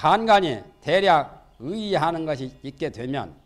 간간이 대략 의의하는 것이 있게 되면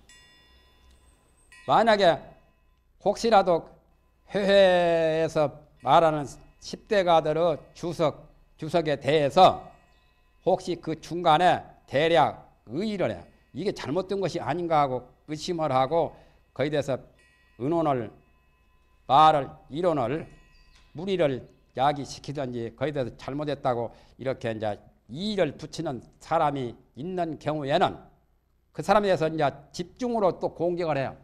만약에 혹시라도 회회에서 말하는 10대가들의 주석에 대해서 혹시 그 중간에 대략 의의를 해. 이게 잘못된 것이 아닌가 하고 의심을 하고 거기에 대해서 의논을 말을 이론을 무리를 야기시키든지 거기에 대해서 잘못했다고 이렇게 이제 이의를 붙이는 사람이 있는 경우에는 그 사람에 대해서 이제 집중으로 또 공격을 해요.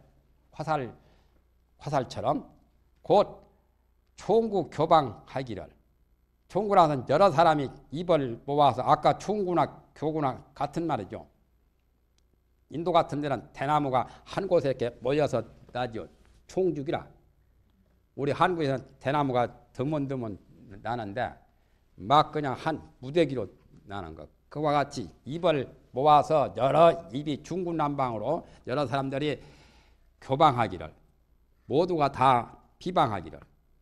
화살처럼 곧 총구 교방하기를. 총구라는 여러 사람이 입을 모아서 아까 총구나 교구나 같은 말이죠. 인도 같은 데는 대나무가 한 곳에 이렇게 모여서 나죠. 총죽이라. 우리 한국에서는 대나무가 드문드문 나는데 막 그냥 한 무대기로 나는 것. 그와 같이 입을 모아서 여러 입이 중구난방으로 여러 사람들이 교방하기를 모두가 다 비방하기를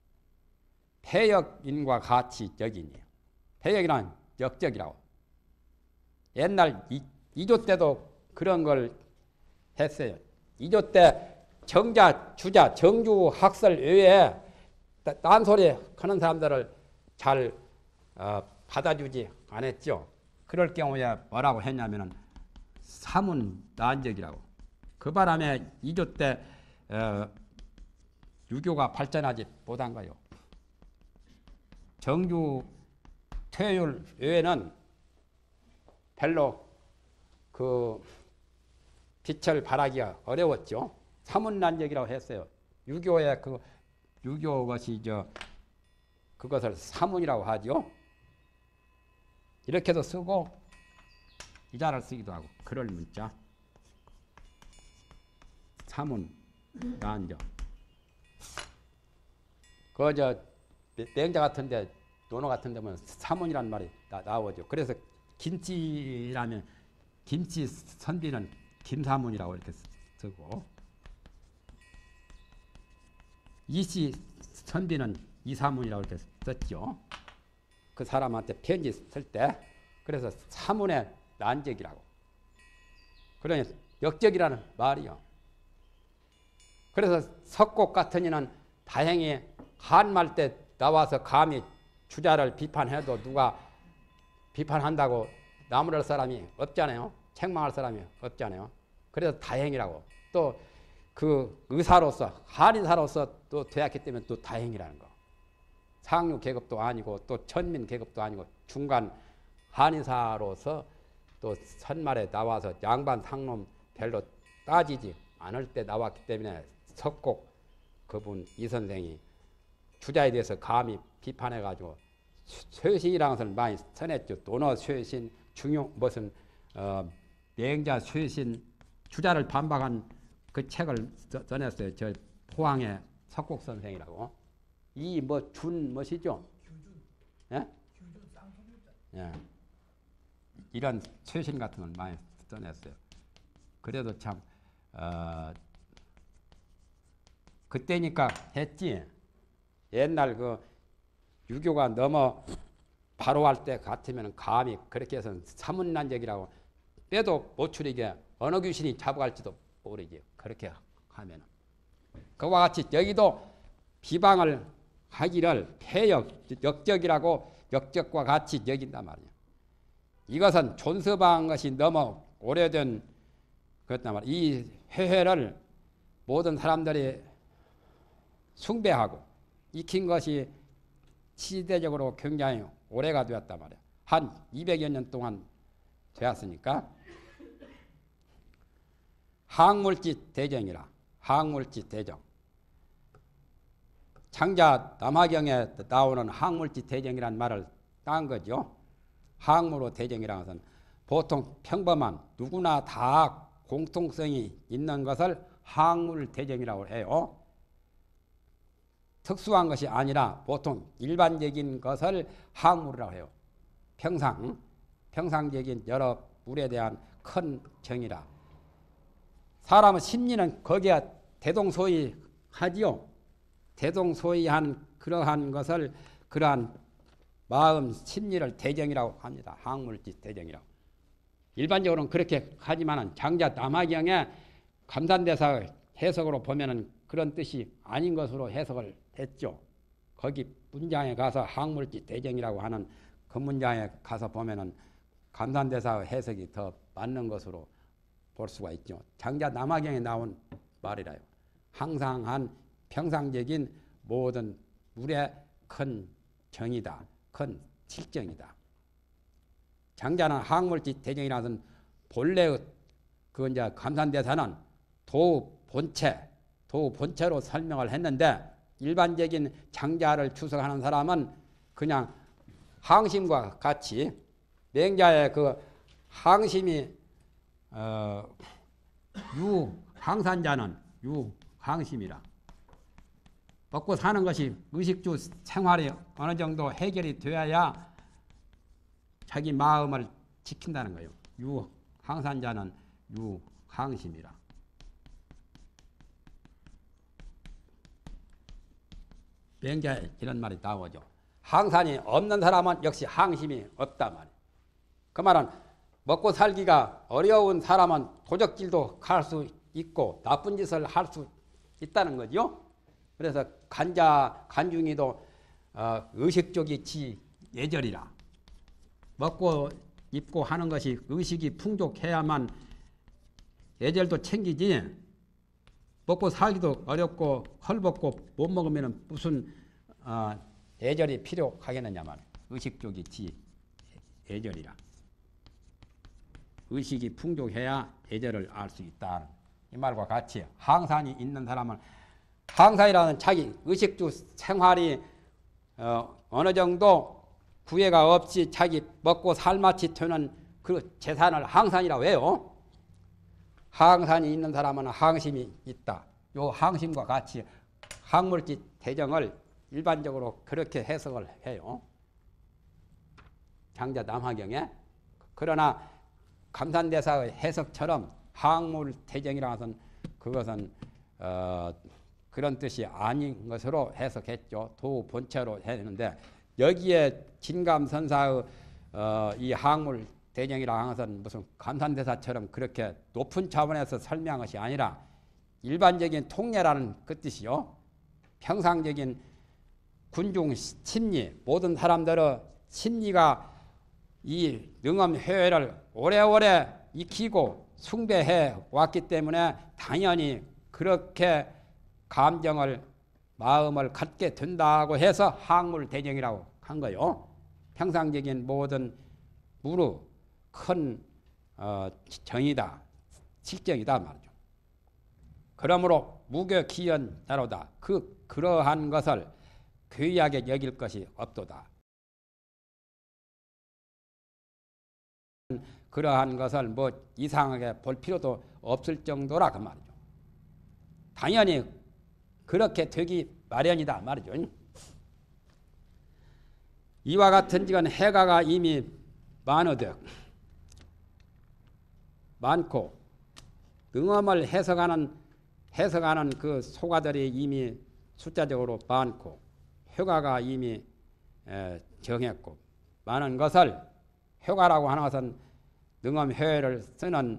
폐역인과 같이 여기니. 폐역이란 역적이라고. 옛날 이조 때도 그런 걸 했어요. 이조 때 정자, 주자, 정주, 학설 외에 딴소리 하는 사람들을 잘 받아주지 않았죠. 그럴 경우에 뭐라고 했냐면은 사문난적이라고. 그 바람에 이조 때 유교가 발전하지 못한 거예요. 정주 퇴율 외에는 별로 그 빛을 발하기가 어려웠죠. 사문난적이라고 했어요. 유교의 유교 것이 그것을 사문이라고 하죠. 이렇게도 쓰고 이자를 쓰기도 하고 그럴 문자. 사문난적. 맹자 같은데 논어 같은 데면 사문이라는 말이 나오죠. 그래서 김치라면 김치 선비는 김사문이라고 이렇게 쓰고 이씨 선비는 이사문이라고 이렇게 썼죠. 그 사람한테 편지 쓸 때. 그래서 사문의 난적이라고. 그러니 역적이라는 말이요. 그래서 석곡 같은 이는 다행히 한말 때 나와서 감히 주자를 비판해도 누가 비판한다고 나무랄 사람이 없잖아요. 책망할 사람이 없잖아요. 그래서 다행이라고. 또 그 의사로서 한의사로서 또 되었기 때문에 또 다행이라는 거. 상류 계급도 아니고 또 천민 계급도 아니고 중간 한의사로서 또 선말에 나와서 양반 상놈 별로 따지지 않을 때 나왔기 때문에 석곡 그분 이 선생이 주자에 대해서 감히 비판해가지고 쇄신이라는 것을 많이 써냈죠. 논어 쇄신, 중용 무슨 맹자 쇄신, 주자를 반박한 그 책을 써냈어요. 저 포항의 석곡 선생이라고. 이 무엇이죠? 예? 예. 이런 쇄신 같은 걸 많이 써냈어요. 그래도 참 그때니까 했지. 옛날 그 유교가 너무 바로 할 때 같으면 감히 그렇게 해서 사문난적이라고 빼도 못 추리게 어느 귀신이 잡아갈지도 모르지. 그렇게 하면은. 그와 같이 여기도 비방을 하기를 폐역, 역적이라고 역적과 같이 여긴단 말이야. 이것은 존서방한 것이 너무 오래된 그렇단 말이야. 이 회회를 모든 사람들이 숭배하고 익힌 것이 시대적으로 굉장히 오래가 되었단 말이야. 한 200여 년 동안 되었으니까. 항물지 대정이라. 항물지 대정. 창자 남화경에 나오는 항물지 대정이라는 말을 딴 거죠. 항무로 대정이라는 것은 보통 평범한 누구나 다 공통성이 있는 것을 항물 대정이라고 해요. 특수한 것이 아니라 보통 일반적인 것을 항물이라고 해요. 평상적인 여러 물에 대한 큰 정이라. 사람의 심리는 거기에 대동소이하지요. 대동소이한 그러한 것을 그러한 마음 심리를 대정이라고 합니다. 항물지 대정이라고. 일반적으로는 그렇게 하지만은 장자 남화경에 감산대사 해석으로 보면은 그런 뜻이 아닌 것으로 해석을 했죠. 거기 문장에 가서 항물지 대정이라고 하는 그 문장에 가서 보면은 감산대사 해석이 더 맞는 것으로 볼 수가 있죠. 장자 남화경에 나온 말이라요. 항상한 평상적인 모든 물의 큰 정이다. 큰 실정이다. 장자는 항물지 대정이라는 본래의 그 이제 감산대사는 도 본체로 설명을 했는데 일반적인 장자를 추석하는 사람은 그냥 항심과 같이 맹자의 그 항심이 유항산자는 유항심이라 먹고 사는 것이 의식주 생활이 어느 정도 해결이 되어야 자기 마음을 지킨다는 거예요. 유항산자는 유항심이라. 맹자에 이런 말이 나오죠. 항산이 없는 사람은 역시 항심이 없다 말이에요. 그 말은 먹고 살기가 어려운 사람은 도적질도 할 수 있고 나쁜 짓을 할 수 있다는 거죠. 그래서 간중이도 의식적이 지 예절이라. 먹고 입고 하는 것이 의식이 풍족해야만 예절도 챙기지. 먹고 살기도 어렵고 헐벗고 못 먹으면 무슨 예절이 필요하겠느냐 말이에요. 의식적이 지 예절이라. 의식이 풍족해야 예절을 알 수 있다. 이 말과 같이 항산이 있는 사람은 항산이라는 자기 의식주 생활이 어느 정도 구애가 없이 자기 먹고 살맛이 되는 그 재산을 항산이라고 해요. 항산이 있는 사람은 항심이 있다. 요 항심과 같이 항물지 대정을 일반적으로 그렇게 해석을 해요. 장자 남화경에. 그러나 감산대사의 해석처럼 항물 대정이라는 것은 그것은 그런 뜻이 아닌 것으로 해석했죠. 도 본체로 했는데 여기에 진감선사의 이 항물 대정이라 하는 것은 무슨 감산대사처럼 그렇게 높은 차원에서 설명한 것이 아니라 일반적인 통례라는 그 뜻이요. 평상적인 군중 심리, 모든 사람들의 심리가 이 능엄회회를 오래오래 익히고 숭배해 왔기 때문에 당연히 그렇게 감정을 마음을 갖게 된다고 해서 항물대정이라고 한 거요. 평상적인 모든 무르 큰 정이다, 실정이다 말이죠. 그러므로 무교기연자로다. 그러한 것을 괴이하게 여길 것이 없도다. 그러한 것을 뭐 이상하게 볼 필요도 없을 정도라 그 말이죠. 당연히 그렇게 되기 마련이다 말이죠. 이와 같은 지건 해가가 이미 많고 능엄을 해석하는 그 소가들이 이미 숫자적으로 많고 효가가 이미 정했고 많은 것을 효가라고 하는 것은 능엄 회를 쓰는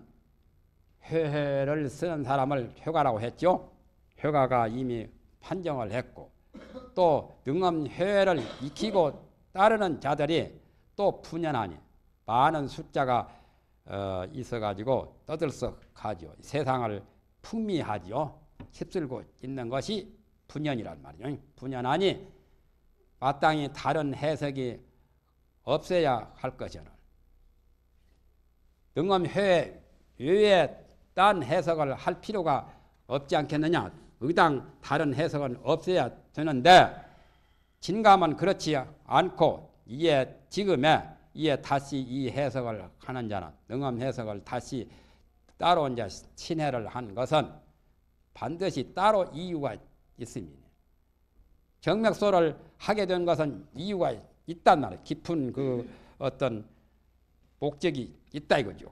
사람을 효가라고 했죠. 효가가 이미 판정을 했고 또 능엄 회를 익히고 따르는 자들이 또 푸념하니 많은 숫자가 있어가지고 떠들썩하죠. 세상을 풍미하죠. 휩쓸고 있는 것이 분연이란 말이죠. 분연하니 마땅히 다른 해석이 없어야 할 것이라. 능엄회 외에 딴 해석을 할 필요가 없지 않겠느냐. 의당 다른 해석은 없어야 되는데 진감은 그렇지 않고 지금에 다시 이 해석을 하는 자는 능엄 해석을 다시 따로 이제 친해를 한 것은 반드시 따로 이유가 있습니다. 정맥소를 하게 된 것은 이유가 있단 말이에요. 깊은 그 어떤 목적이 있다 이거죠.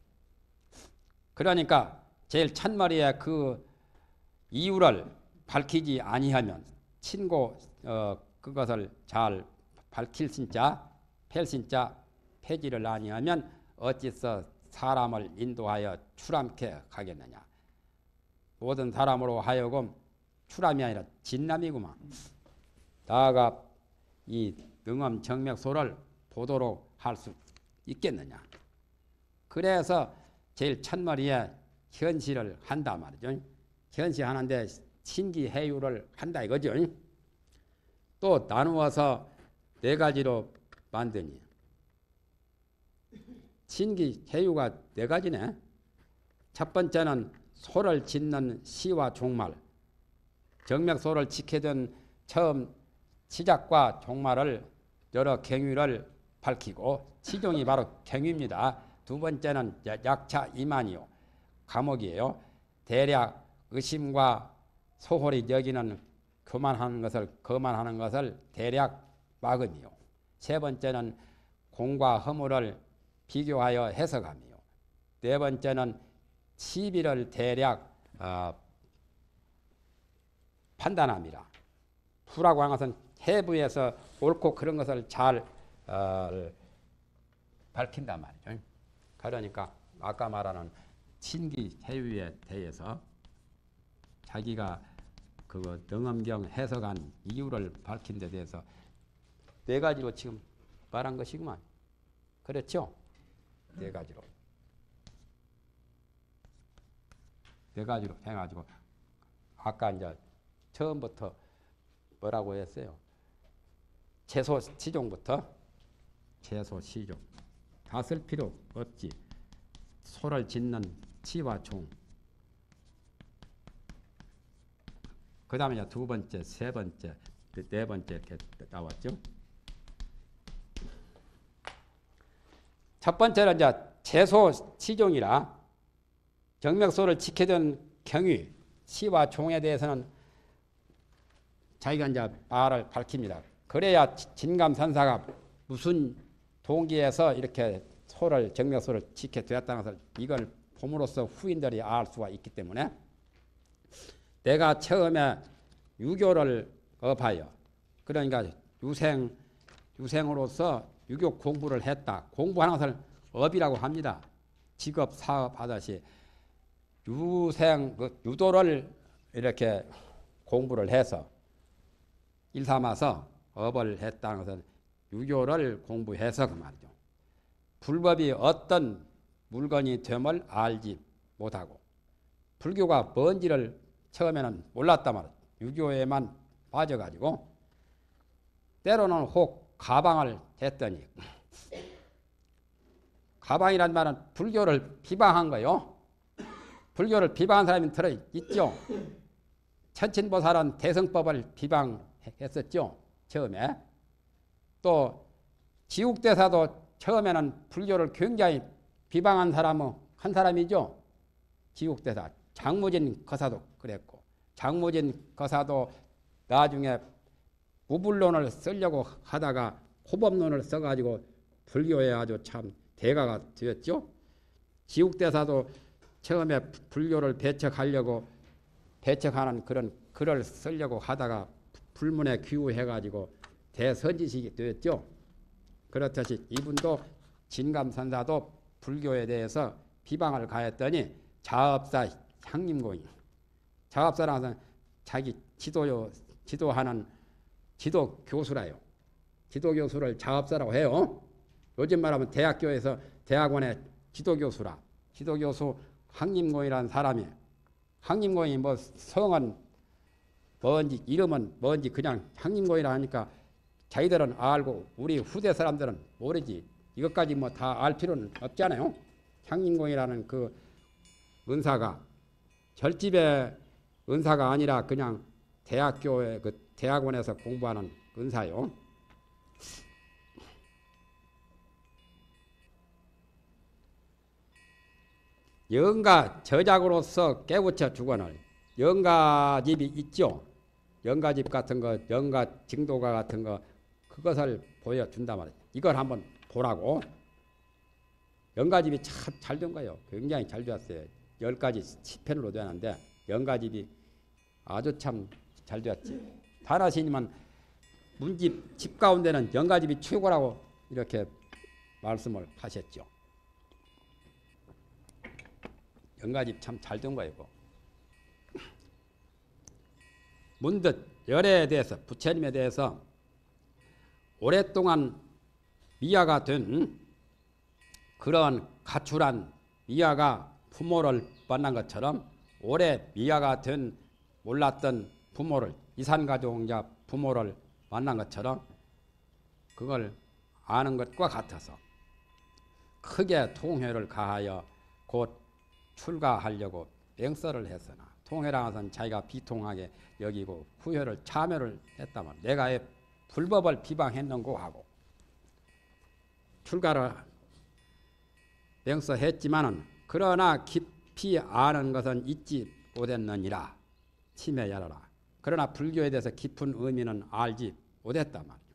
그러니까 제일 첫머리에 그 이유를 밝히지 아니하면 친고 그것을 잘 밝힐 신자 펼신자 폐지를 아니하면 어찌서 사람을 인도하여 추람케 하겠느냐. 모든 사람으로 하여금 추람이 아니라 진람이구만. 나아가 이 능엄 정맥소를 보도록 할 수 있겠느냐. 그래서 제일 첫머리에 현시를 한다 말이죠. 현시하는데 신기해유를 한다 이거죠. 또 나누어서 네 가지로 만드니 신기해유가 네 가지네. 첫 번째는 소를 짓는 시와 종말, 정맥소를 지키던 처음 시작과 종말을 여러 경위를 밝히고 시종이 바로 경위입니다. 두 번째는 약차 이만이요, 감옥이에요. 대략 의심과 소홀히 여기는 거만하는 것을 대략 막음이요. 세 번째는 공과 허물을 비교하여 해석함이요. 네 번째는 시비를 대략 판단함이라. 부라고 하는 것은 해부에서 옳고 그런 것을 잘 밝힌단 말이죠. 그러니까 아까 말하는 신기해유에 대해서 자기가 그 능엄경 해석한 이유를 밝힌 데 대해서 네 가지로 지금 말한 것이구만. 그렇죠? 네 가지로. 네 가지로 해가지고 아까 이제 처음부터 뭐라고 했어요? 채소 시종부터 채소 시종 다 쓸 필요 없지. 소를 짓는 치와 종. 그 다음에 이제 두 번째, 세 번째, 네 번째 이렇게 나왔죠. 첫 번째는 이제 채소 시종이라 정맥소를 지키던 경위, 시와 종에 대해서는 자기가 이제 말을 밝힙니다. 그래야 진감선사가 무슨 동기에서 이렇게 정맥소를 지켜 되었다는 것을 이걸 봄으로써 후인들이 알 수가 있기 때문에 내가 처음에 유교를 업하여 그러니까 유생으로서 유교 공부를 했다. 공부하는 것을 업이라고 합니다. 직업 사업 하듯이 유도를 이렇게 공부를 해서 일삼아서 업을 했다는 것은 유교를 공부해서 그 말이죠. 불법이 어떤 물건이 됨을 알지 못하고 불교가 뭔지를 처음에는 몰랐단 말이에요. 유교에만 빠져가지고 때로는 혹 가방을 했더니 가방이란 말은 불교를 비방한 거요. 불교를 비방한 사람이 들어있죠. 천친보살은 대승법을 비방했었죠. 처음에. 또 지국대사도 처음에는 불교를 굉장히 비방한 사람은 한 사람이죠. 지국대사. 장무진 거사도 그랬고 장무진 거사도 나중에 무불론을 쓰려고 하다가 호법론을 써가지고 불교에 아주 참 대가가 되었죠. 지국대사도 처음에 불교를 배척하는 그런 글을 쓰려고 하다가 불문에 귀우해가지고 대선지식이 되었죠. 그렇듯이 이분도 진감선사도 불교에 대해서 비방을 가했더니 자업사 향림고인. 자업사라는 것은 자기 지도하는 지도교수라요. 지도교수를 자업사라고 해요. 요즘 말하면 대학교에서 대학원의 지도교수라. 지도교수 향림고인이라는 사람이 향림고인이 뭐 성은 뭔지 이름은 뭔지 그냥 향림고인이라 하니까 자기들은 알고 우리 후대 사람들은 모르지. 이것까지 뭐 다 알 필요는 없잖아요. 향림고인이라는 그 은사가 절집의 은사가 아니라 그냥 대학교의 그 대학원에서 공부하는 은사요. 영가 저작으로서 깨우쳐 주거늘 영가집이 있죠. 영가집 같은 거, 영가 징도가 같은 거 그것을 보여준단 말이에요. 이걸 한번 보라고. 영가집이 참 잘 된 거예요. 굉장히 잘 되었어요. 10가지 10편으로 되는데 영가집이 아주 참 잘 되었지. 다나스님은 문집 집 가운데는 영가집이 최고라고 이렇게 말씀을 하셨죠. 영가집 참 잘 된 거예요. 문득 열애에 대해서 부처님에 대해서 오랫동안 미아가 된 그런 가출한 미아가 부모를 만난 것처럼 오래 미아가 된 몰랐던 부모를 이산가족자 부모를 만난 것처럼 그걸 아는 것과 같아서 크게 통회를 가하여 곧 출가하려고 맹서를 했으나 통회라 해서는 자기가 비통하게 여기고 후회를 참여를 했다면 내가 왜 불법을 비방했는고 하고 출가를 맹서했지만은 그러나 깊이 아는 것은 잊지 못했느니라 치매야라. 그러나 불교에 대해서 깊은 의미는 알지 못했단 말이죠.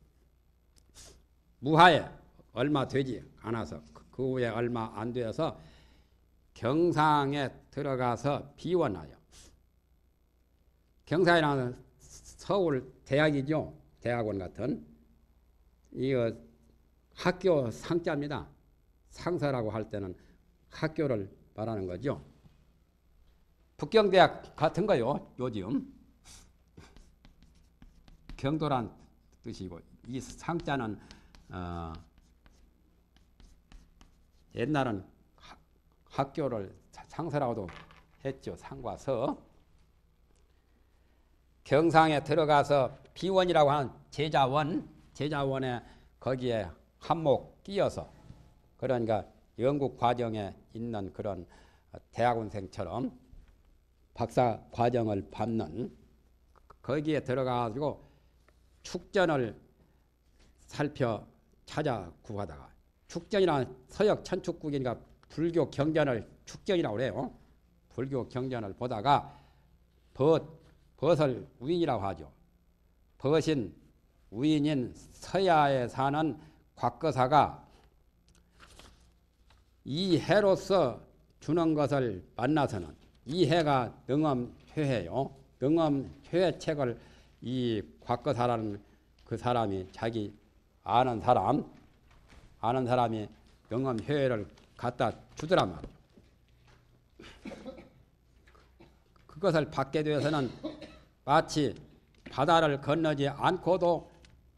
무하에 얼마 되지 않아서 그 후에 얼마 안 되어서 경상에 들어가서 비원하여 경상이라는 서울 대학이죠. 대학원 같은 이거 학교 상자입니다. 상서라고 할 때는 학교를 말하는 거죠. 북경대학 같은 거요. 요즘 경도란 뜻이고 이 상자는 옛날은 학교를 상서라고도 했죠. 상과 서. 경상에 들어가서 비원이라고 하는 제자원에 거기에 한몫 끼어서 그러니까 영국 과정에 있는 그런 대학원생처럼 박사 과정을 받는 거기에 들어가가지고 축전을 살펴 찾아 구하다가 축전이라는 서역 천축국이니까 불교 경전을 축전이라고 그래요. 불교 경전을 보다가 벗을 우인이라고 하죠. 벗인 우인인 서야에 사는 곽거사가 이 해로서 주는 것을 만나서는 이 해가 능엄회해요. 능엄회책을 이 곽거사라는 그 사람이 자기 아는 사람이 능엄회를 갖다 주더란 말이에요. 그것을 받게 되어서는 마치 바다를 건너지 않고도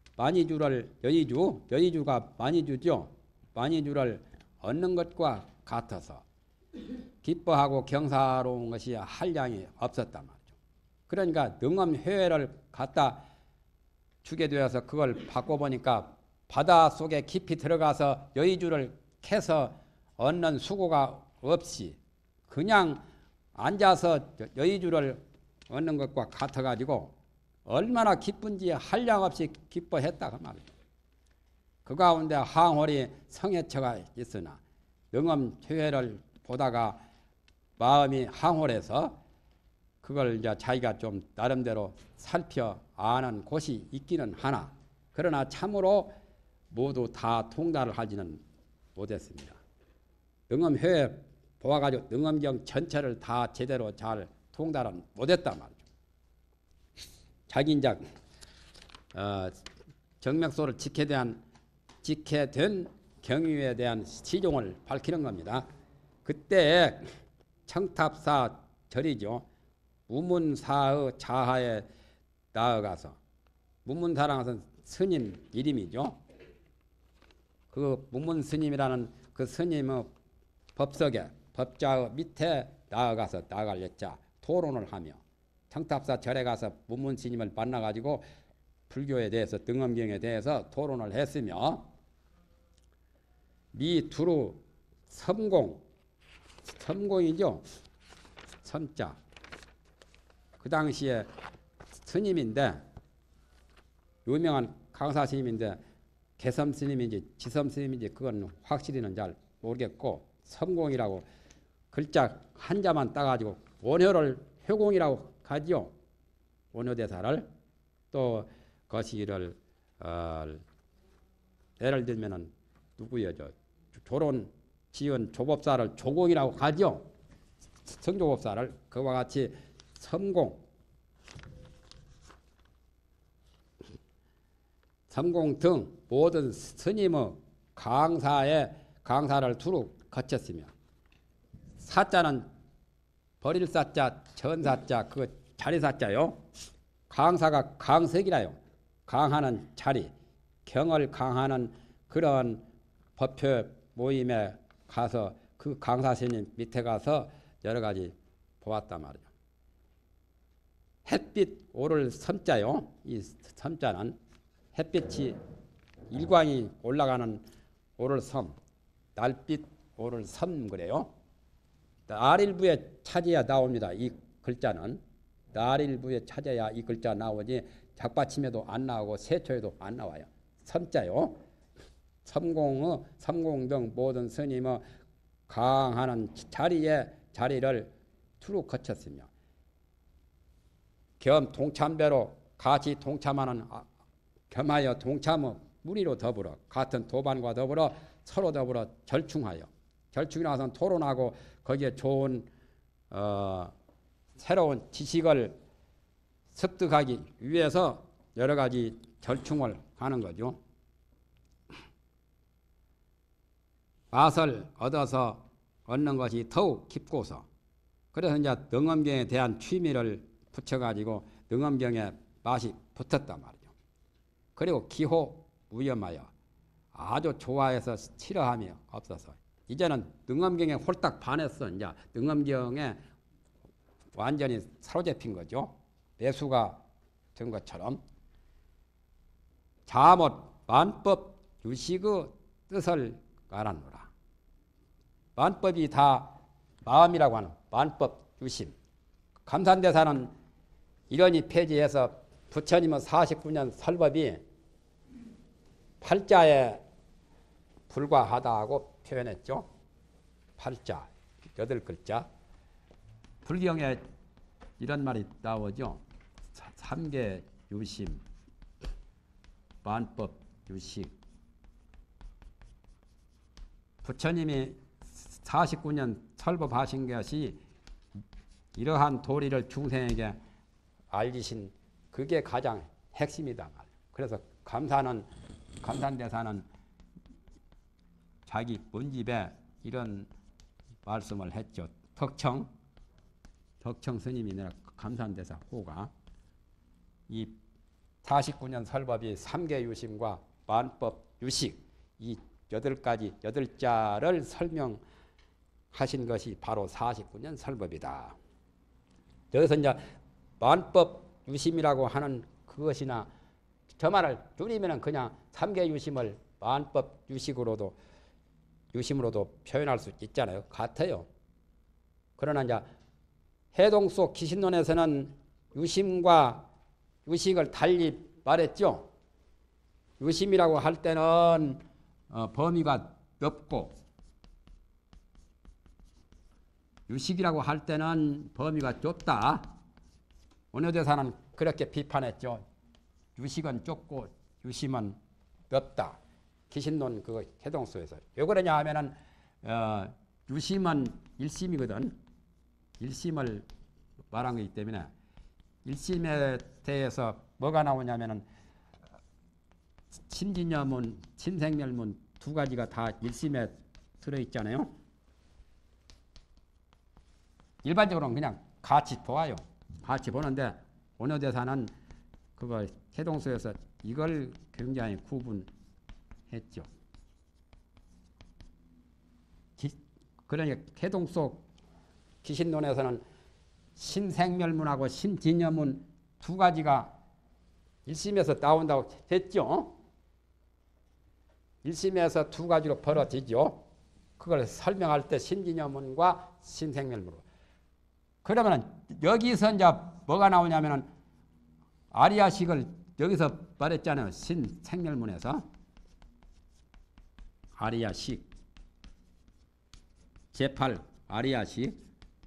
여의주가 많이 주죠. 많이 주를 얻는 것과 같아서 기뻐하고 경사로운 것이 한량이 없었단 말이죠. 그러니까 능엄회를 갖다 주게 되어서 그걸 받고 보니까 바다 속에 깊이 들어가서 여의주를 캐서 얻는 수고가 없이 그냥 앉아서 여의주를 얻는 것과 같아가지고 얼마나 기쁜지 한량없이 기뻐했다 그 말이에요. 그 가운데 항홀이 성애처가 있으나 능엄회를 보다가 마음이 항홀해서 그걸 이제 자기가 좀 나름대로 살펴 아는 곳이 있기는 하나 그러나 참으로 모두 다 통달을 하지는 못했습니다. 능엄회 보아가지고 능엄경 전체를 다 제대로 잘 통달은 못했단 말이죠. 자기 이제 정맥소를 지게 된 경위에 대한 시종을 밝히는 겁니다. 그때 청탑사 절이죠. 무문사의 자하에 나아가서 무문사라는 것은 스님 이름이죠. 그 무문 스님이라는 그 스님의 법석에 법자의 밑에 나아갈 예자 토론을 하며 청탑사 절에 가서 무문 스님을 만나가지고 불교에 대해서 등엄경에 대해서 토론을 했으며 미두루 섬공이죠. 섬자 그 당시에 스님인데 유명한 강사 스님인데 개섬 스님인지 지섬 스님인지 그건 확실히는 잘 모르겠고 섬공이라고 글자 한자만 따가지고 원효를 효공이라고 하죠. 원효대사를 또 거시기를 예를 들면은 누구요? 조론 지은 조법사를 조공이라고 하죠. 성조법사를 그와 같이 섬공 등 모든 스님의 강사를 두루 거쳤으며 사자는 버릴 사자, 전사자, 그 자리사자요. 강사가 강석이라요. 강하는 자리, 경을 강하는 그런 법회 모임에 가서 그 강사 스님 밑에 가서 여러 가지 보았단 말이죠. 햇빛 오를 섬자요. 이 섬자는 햇빛이 일광이 올라가는 오를 섬, 날빛 오를 섬 그래요. 날일부에 찾아야 나옵니다. 이 글자는 날일부에 찾아야 이 글자 나오지 작받침에도 안 나오고 세초에도 안 나와요. 섬자요. 섬공 등 모든 스님의 강하는 자리를 두루 거쳤으며 겸 동참배로 같이 동참하는 겸하여 동참의 무리로 더불어 같은 도반과 더불어 서로 더불어 절충하여 절충이 나서 토론하고 거기에 좋은 새로운 지식을 습득하기 위해서 여러 가지 절충을 하는 거죠. 맛을 얻어서 얻는 것이 더욱 깊고서 그래서 이제 능엄경에 대한 취미를 붙여가지고 능엄경에 맛이 붙었단 말이죠. 그리고 기호 무염하여 아주 좋아해서 싫어함이 없어서 이제는 능엄경에 홀딱 반했어. 이제 능엄경에 완전히 사로잡힌 거죠. 매수가 된 것처럼 자못 만법 유식의 뜻을 알았노라. 만법이 다 마음이라고 하는 만법 유심. 감산대사는 이러니 폐지해서 부처님의 49년 설법이 팔자에 불과하다고 표현했죠. 팔자, 8글자. 불경에 이런 말이 나오죠. 삼계 유심, 만법 유식. 부처님이 49년 설법하신 것이 이러한 도리를 중생에게 알리신 그게 가장 핵심이다. 그래서 감산대사는 자기 본집에 이런 말씀을 했죠. 덕청 스님이나 감산대사 호가 이 49년 설법이 삼계유심과 만법 유식 이 8자를 설명하신 것이 바로 49년 설법이다. 여기서 이제 만법 유심이라고 하는 그것이나 저 말을 줄이면 그냥 삼계유심을 만법 유심으로도 표현할 수 있잖아요. 같아요. 그러나 이제 해동 속 기신론에서는 유심과 유식을 달리 말했죠. 유심이라고 할 때는 범위가 넓고 유식이라고 할 때는 범위가 좁다. 원효대사는 그렇게 비판했죠. 유식은 좁고 유심은 넓다. 기신론 그 해동소에서 왜 그러냐 하면은 유심은 일심이거든. 일심을 말한 거기 때문에 일심에 대해서 뭐가 나오냐면은 신진여문, 신생멸문 두 가지가 다 일심에 들어있잖아요. 일반적으로는 그냥 같이 보아요. 같이 보는데 원효대사는 그걸 해동소에서 이걸 굉장히 구분했죠. 그러니까 해동소 기신론에서는 신생멸문하고 신진여문 두 가지가 일심에서 나온다고 했죠. 일심에서 두 가지로 벌어지죠. 그걸 설명할 때 신진여문과 신생멸문으로. 그러면 여기서 이제 뭐가 나오냐면은 아리야식을 여기서 말했잖아요. 신생멸문에서 아리야식 제8 아리야식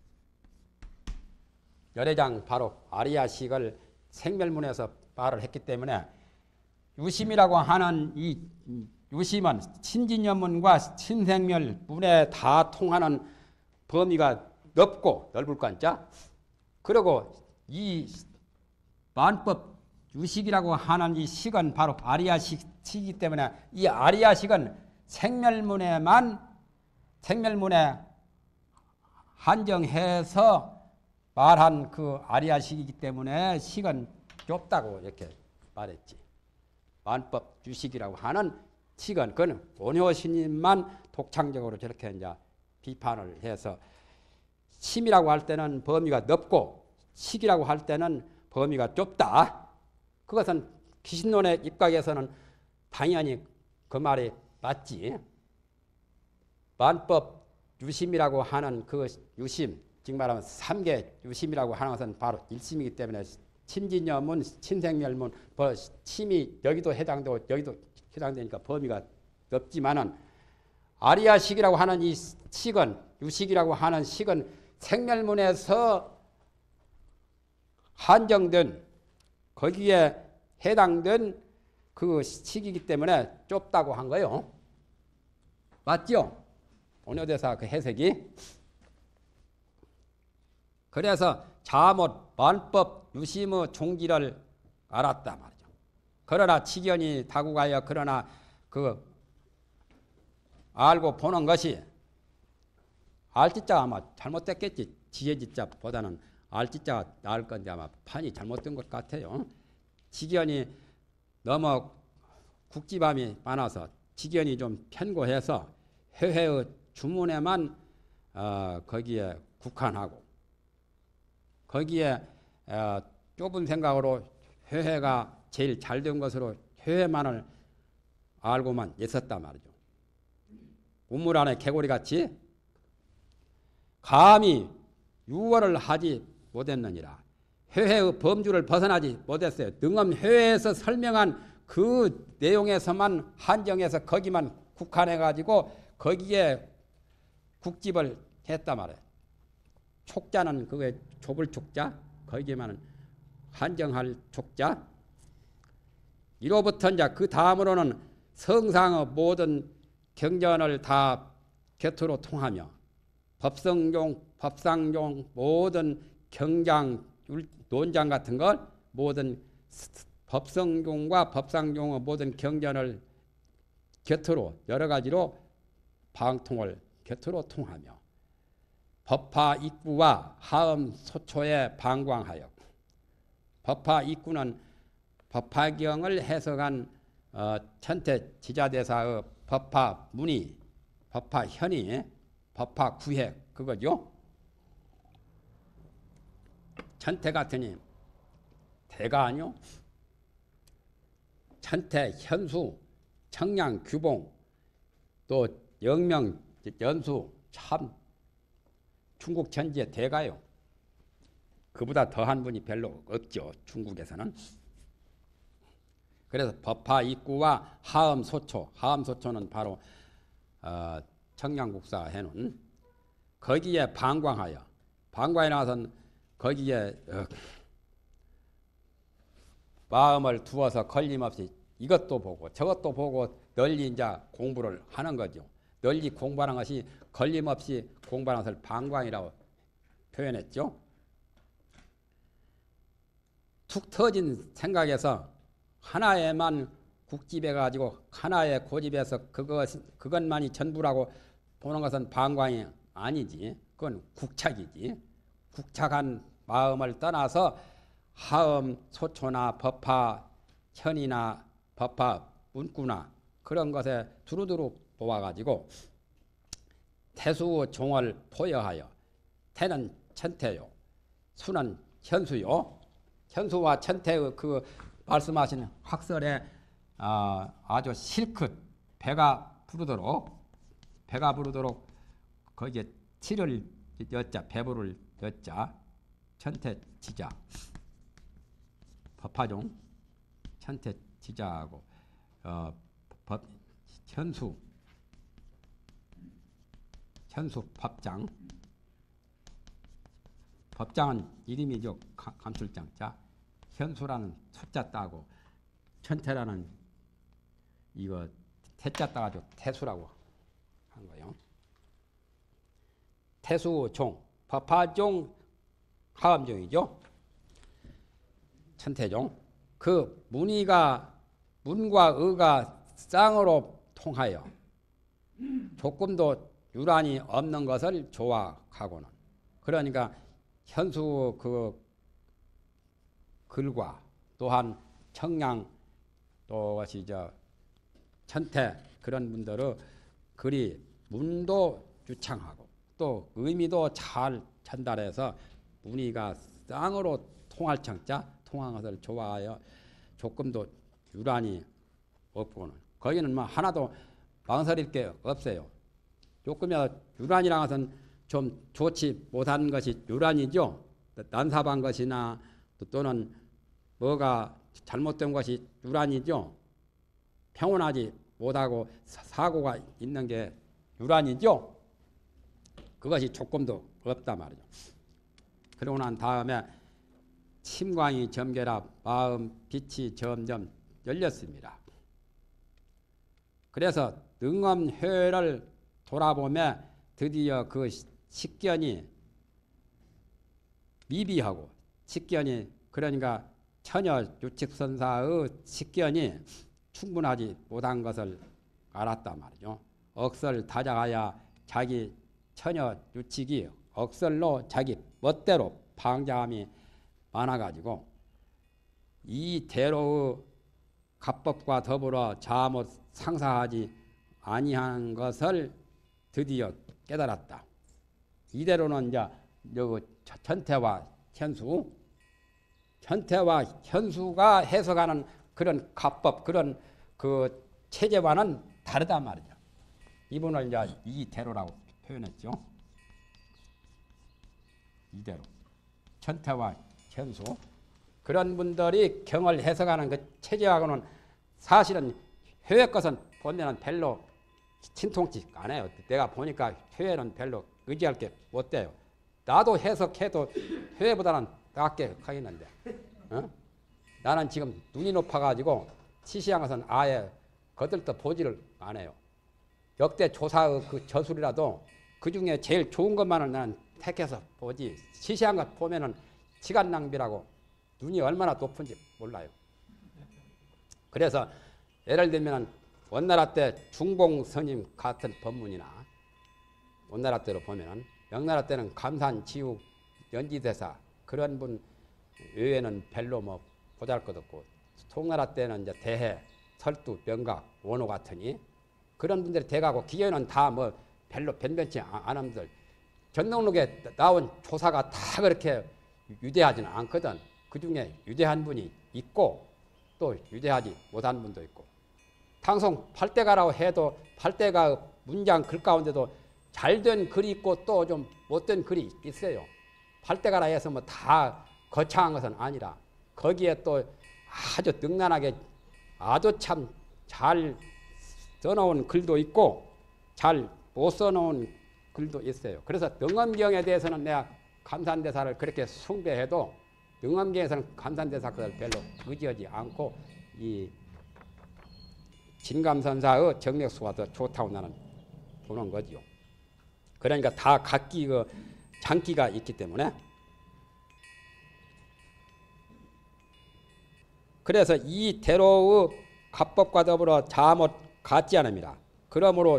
열애장 바로 아리야식을 생멸문에서 말을 했기 때문에 유심이라고 하는 이 유심은 신진여문과 신생멸문에 다 통하는 범위가 넓고 넓을 관자. 그리고 이 만법 유식이라고 하는 이 식은 바로 아리야식이기 때문에 이 아리야식은 생멸문에 한정해서 말한 그 아리아식이기 때문에 식은 좁다고 이렇게 말했지. 만법 유식이라고 하는 식은 그건 원효스님만 독창적으로 저렇게 이제 비판을 해서 심이라고 할 때는 범위가 넓고 식이라고 할 때는 범위가 좁다. 그것은 기신론의 입각에서는 당연히 그 말이 맞지. 만법 유심이라고 하는 그 유심, 즉 말하면 삼계 유심이라고 하는 것은 바로 일심이기 때문에 친진여문, 친생멸문, 침이 여기도 해당되고 여기도 해당되니까 범위가 넓지만은 아리아식이라고 하는 이 식은 유식이라고 하는 식은 생멸문에서 한정된 거기에 해당된 그 식이기 때문에 좁다고 한 거예요. 맞죠? 원효대사 그 해석이. 그래서 자못 만법 유심의 종기를 알았다 말이죠. 그러나 치견이 다구가여 그러나 그 알고 보는 것이 알지자가 아마 잘못됐겠지. 지혜지자보다는 알지자가 나을 건데 아마 판이 잘못된 것 같아요. 지견이 너무 국지밤이 많아서 지견이 좀 편고해서 회회의 주문에만 거기에 국한하고 거기에 좁은 생각으로 회회가 제일 잘된 것으로 회회만을 알고만 있었단 말이죠. 우물 안에 개구리같이 감히 유월을 하지 못했느니라. 회회의 범주를 벗어나지 못했어요. 능엄 회회에서 설명한 그 내용에서만 한정해서 거기만 국한해가지고 거기에 국집을 했단 말이에요. 촉자는 그게 좁을 촉자, 거기에만 한정할 촉자. 이로부터 이제 그 다음으로는 성상의 모든 경전을 다 곁으로 통하며 법상종 모든 경장, 논장 같은 걸 모든 법성종과 법상종의 모든 경전을 곁으로 여러 가지로 방통을 곁으로 통하며 법화 입구와 하음 소초에 방광하여 법화 입구는 법화경을 해석한 천태 지자대사의 법화 문의, 법화 현의, 법화 구획 그거죠. 천태 같으니 대가 아니요. 천태, 현수, 청량, 규봉 또 영명, 연수 참 중국 천지의 대가요. 그보다 더한 분이 별로 없죠. 중국에서는. 그래서 법화 입구와 하음소초, 하음소초는 바로 청량국사 해놓은 거기에 방광하여 방광에 나와서는 거기에 마음을 두어서 걸림없이 이것도 보고 저것도 보고 널리 이제 공부를 하는 거죠. 널리 공부하는 것이 걸림없이 공부하는 것을 방광이라고 표현했죠. 툭 터진 생각에서 하나에만 국집해가지고 하나에 고집해서 그것만이 전부라고 보는 것은 방광이 아니지. 그건 국착이지. 국착한 마음을 떠나서 하음, 소초나 법화, 현이나 법화, 문구나 그런 것에 두루두루 보아가지고 태수 종을 포여하여 태는 천태요, 수는 현수요. 현수와 천태의 그 말씀하신 학설에 아주 실컷 배가 부르도록 거기에 치를 여자 배부를 여자 천태 지자 법화종 천태 지자하고 현수 법장. 법장은 이름이죠. 감술장자. 현수라는 숫자 따고 천태라는 이거 태자 따가지고 태수라고 한 거예요. 태수종, 법화종, 하음종이죠. 천태종. 그 문과 의가 쌍으로 통하여 조금도 유란이 없는 것을 조악하고는, 그러니까 현수 그 글과 또한 청량 또 것이 천태 그런 분들의 글이 문도 유창하고 또 의미도 잘 전달해서 문의가 쌍으로 통할 청자 통한 것을 좋아하여 조금도 유란이 없고는 거기는 뭐 하나도 망설일 게 없어요. 조금이라도 유란이란 것은 좀 좋지 못한 것이 유란이죠. 난사한 것이나 또는 뭐가 잘못된 것이 유란이죠. 평온하지 못하고 사고가 있는 게 유란이죠. 그것이 조금도 없단 말이죠. 그러고 난 다음에 침광이 점개라 마음 빛이 점점 열렸습니다. 그래서 능엄회를 돌아보며 드디어 그 식견이 미비하고 식견이 그러니까 처녀 유칙선사의 식견이 충분하지 못한 것을 알았단 말이죠. 억설 다작하여 자기 처녀 유칙이 억설로 자기 멋대로 방장함이 많아가지고 이 대로의 갑법과 더불어 자못 상사하지 아니한 것을 드디어 깨달았다. 이대로는 이제 천태와 현수가 해석하는 그런 갑법 그런 그 체제와는 다르단 말이죠. 이분을 이제 이대로라고 표현했죠. 이대로 천태와 현수 그런 분들이 경을 해석하는 그 체제하고는 사실은 회의 것은 보면은 별로 친통치 안 해요. 내가 보니까 회의는 별로 의지할 게 못 돼요. 나도 해석해도 회의보다는 낫게 하겠는데 나는 지금 눈이 높아가지고 치시한 것은 아예 거들떠 보지를 안 해요. 역대 조사의 그 저술이라도 그 중에 제일 좋은 것만을 나는 택해서 보지 치시한 것 보면은 시간 낭비라고 눈이 얼마나 높은지 몰라요. 그래서 예를 들면 원나라 때 중봉 스님 같은 법문이나 원나라 때로 보면은 명나라 때는 감산 지욱 연지대사 그런 분 외에는 별로 뭐 보잘것없고 송나라 때는 이제 대해 설두 명각 원호 같으니 그런 분들이 돼가고 기계는 다 뭐 별로 변변치 않은 분들 전능록에 나온 조사가 다 그렇게 유대하지는 않거든. 그 중에 유대한 분이 있고 또 유대하지 못한 분도 있고 당송 팔대가라고 해도 팔대가 문장 글 가운데도 잘된 글이 있고 또 좀 못된 글이 있어요. 팔대가라 해서 뭐 다 거창한 것은 아니라 거기에 또 아주 능란하게 아주 참 잘 써놓은 글도 있고 잘 못 써놓은 글도 있어요. 그래서 능엄경에 대해서는 내가 감산대사를 그렇게 숭배해도 능엄경에서는 감산대사 것을 별로 의지하지 않고 이 진감선사의 정력수가 더 좋다고 나는 보는 거지요. 그러니까 다 각기 그 장기가 있기 때문에 그래서 이 대로의 갑법과 더불어 자못 같지 않습니다. 그러므로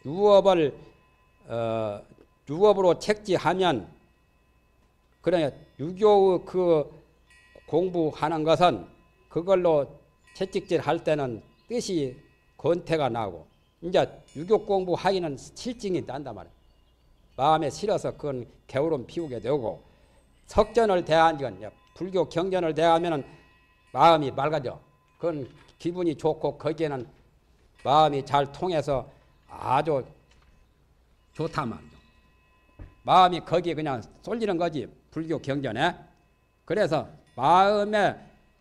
유업으로 책지하면 그러니까 유교의 그 공부하는 것은 그걸로 채찍질 할 때는 뜻이 권태가 나고 이제 유교 공부하기는 실증이 난단 말이에요. 마음에 실어서 그건 게으름 피우게 되고 석전을 대하건 불교 경전을 대하면은 마음이 맑아져. 그건 기분이 좋고 거기에는 마음이 잘 통해서 아주 좋단 말이죠. 마음이 거기에 그냥 쏠리는 거지 불교 경전에. 그래서 마음에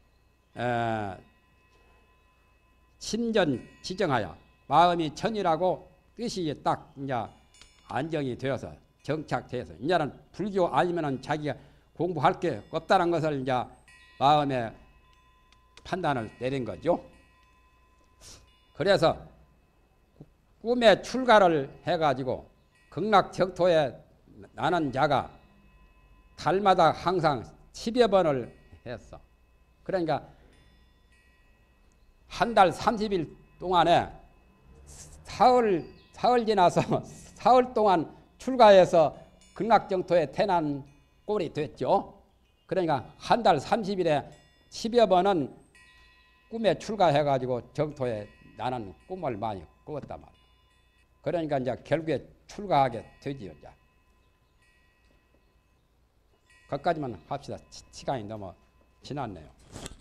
심전 지정하여 마음이 천이라고 뜻이 딱 이제 안정이 되어서 정착되어서 이제는 불교 아니면은 자기가 공부할 게 없다는 것을 이제 마음에 판단을 내린 거죠. 그래서 꿈에 출가를 해가지고 극락정토에 나는 자가 달마다 항상 10여 번을 했어. 그러니까 한 달 30일 동안에 사흘 지나서 사흘 동안 출가해서 극락정토에 태난 꼴이 됐죠. 그러니까 한 달 30일에 10여 번은 꿈에 출가해가지고 정토에 나는 꿈을 많이 꾸었단 말이에요. 그러니까 이제 결국에 출가하게 되지요. 이제. 거기까지만 합시다. 시간이 너무 지났네요.